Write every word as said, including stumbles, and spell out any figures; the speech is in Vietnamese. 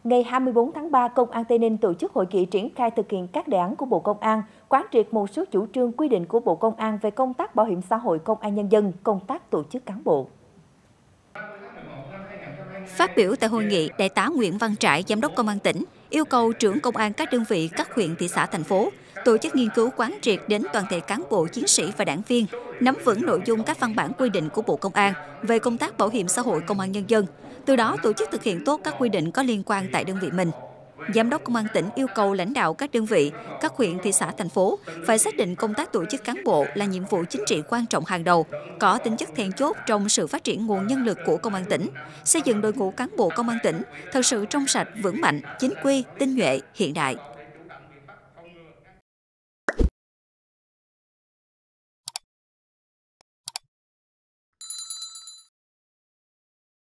Ngày hai mươi tư tháng ba, Công an Tây Ninh tổ chức hội nghị triển khai thực hiện các đề án của Bộ Công an, quán triệt một số chủ trương quy định của Bộ Công an về công tác bảo hiểm xã hội công an nhân dân, công tác tổ chức cán bộ. Phát biểu tại hội nghị, Đại tá Nguyễn Văn Trải, Giám đốc Công an tỉnh, yêu cầu trưởng công an các đơn vị, các huyện, thị xã, thành phố tổ chức nghiên cứu quán triệt đến toàn thể cán bộ, chiến sĩ và đảng viên, nắm vững nội dung các văn bản quy định của Bộ Công an về công tác bảo hiểm xã hội công an nhân dân, từ đó tổ chức thực hiện tốt các quy định có liên quan tại đơn vị mình. Giám đốc Công an tỉnh yêu cầu lãnh đạo các đơn vị, các huyện, thị xã, thành phố phải xác định công tác tổ chức cán bộ là nhiệm vụ chính trị quan trọng hàng đầu, có tính chất then chốt trong sự phát triển nguồn nhân lực của Công an tỉnh, xây dựng đội ngũ cán bộ Công an tỉnh thật sự trong sạch, vững mạnh, chính quy, tinh nhuệ, hiện đại.